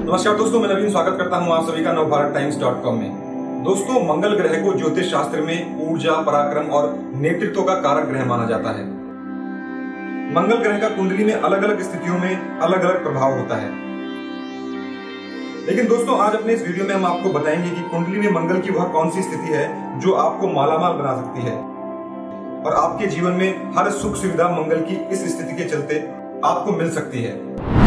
नमस्कार दोस्तों, मैं नवीन स्वागत करता हूं आप सभी का नवभारतटाइम्स.com में। दोस्तों, मंगल ग्रह को ज्योतिष शास्त्र में ऊर्जा, पराक्रम और नेतृत्व का कारक ग्रह माना जाता है। मंगल ग्रह का कुंडली में अलग अलग स्थितियों में अलग अलग प्रभाव होता है। लेकिन दोस्तों, आज अपने इस वीडियो में हम आपको बताएंगे कि कुंडली में मंगल की वह कौन सी स्थिति है जो आपको मालामाल बना सकती है और आपके जीवन में हर सुख सुविधा मंगल की इस स्थिति के चलते आपको मिल सकती है।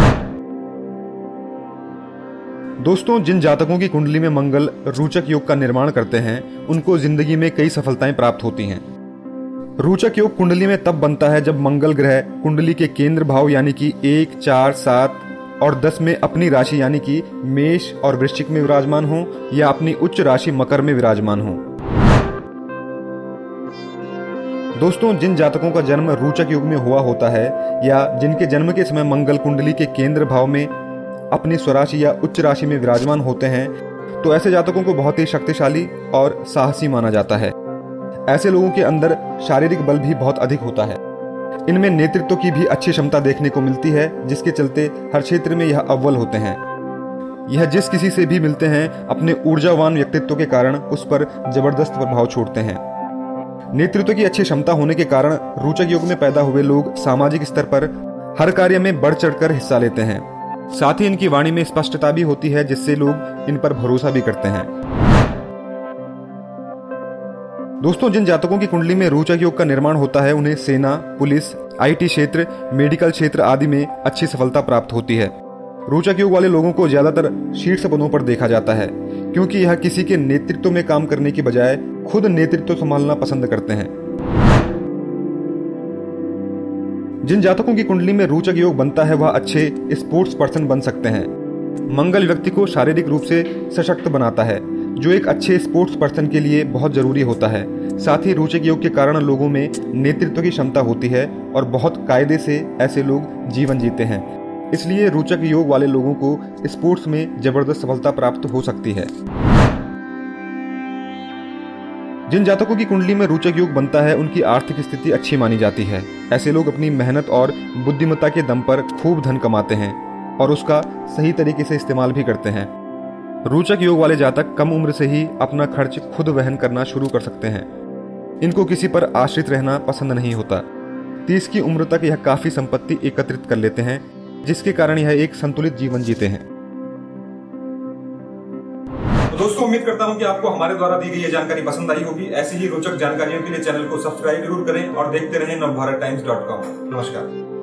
दोस्तों, जिन जातकों की कुंडली में मंगल रोचक योग का निर्माण करते हैं उनको जिंदगी में कई सफलताएं प्राप्त होती हैं। रोचक योग कुंडली में तब बनता है जब मंगल ग्रह कुंडली के केंद्र भाव यानी कि 1, 4, 7 और 10 में अपनी राशि यानी कि मेष और वृश्चिक में विराजमान हो या अपनी उच्च राशि मकर में विराजमान हो। दोस्तों, जिन जातकों का जन्म रोचक योग में हुआ होता है या जिनके जन्म के समय मंगल कुंडली के केंद्र भाव में अपनी स्वराशि या उच्च राशि में विराजमान होते हैं, तो ऐसे जातकों को बहुत ही शक्तिशाली और साहसी माना जाता है। ऐसे लोगों के अंदर शारीरिक बल भी बहुत अधिक होता है। इनमें नेतृत्व की भी अच्छी क्षमता देखने को मिलती है, जिसके चलते हर क्षेत्र में यह अव्वल होते हैं। यह जिस किसी से भी मिलते हैं अपने ऊर्जावान व्यक्तित्व के कारण उस पर जबरदस्त प्रभाव छोड़ते हैं। नेतृत्व की अच्छी क्षमता होने के कारण रोचक योग में पैदा हुए लोग सामाजिक स्तर पर हर कार्य में बढ़ चढ़कर हिस्सा लेते हैं। साथ ही इनकी वाणी में स्पष्टता भी होती है, जिससे लोग इन पर भरोसा भी करते हैं। दोस्तों, जिन जातकों की कुंडली में रोचक योग का निर्माण होता है उन्हें सेना, पुलिस, आईटी क्षेत्र, मेडिकल क्षेत्र आदि में अच्छी सफलता प्राप्त होती है। रोचक योग वाले लोगों को ज्यादातर शीर्ष पदों पर देखा जाता है, क्योंकि यह किसी के नेतृत्व में काम करने की बजाय खुद नेतृत्व संभालना पसंद करते हैं। जिन जातकों की कुंडली में रोचक योग बनता है वह अच्छे स्पोर्ट्स पर्सन बन सकते हैं। मंगल व्यक्ति को शारीरिक रूप से सशक्त बनाता है, जो एक अच्छे स्पोर्ट्स पर्सन के लिए बहुत जरूरी होता है। साथ ही रोचक योग के कारण लोगों में नेतृत्व की क्षमता होती है और बहुत कायदे से ऐसे लोग जीवन जीते हैं। इसलिए रोचक योग वाले लोगों को स्पोर्ट्स में जबरदस्त सफलता प्राप्त हो सकती है। जिन जातकों की कुंडली में रोचक योग बनता है उनकी आर्थिक स्थिति अच्छी मानी जाती है। ऐसे लोग अपनी मेहनत और बुद्धिमत्ता के दम पर खूब धन कमाते हैं और उसका सही तरीके से इस्तेमाल भी करते हैं। रोचक योग वाले जातक कम उम्र से ही अपना खर्च खुद वहन करना शुरू कर सकते हैं। इनको किसी पर आश्रित रहना पसंद नहीं होता। 30 की उम्र तक यह काफी संपत्ति एकत्रित कर लेते हैं, जिसके कारण यह एक संतुलित जीवन जीते हैं। दोस्तों, उम्मीद करता हूं कि आपको हमारे द्वारा दी गई ये जानकारी पसंद आई होगी। ऐसी ही रोचक जानकारियों के लिए चैनल को सब्सक्राइब जरूर करें और देखते रहें नवभारतटाइम्स.com। नमस्कार।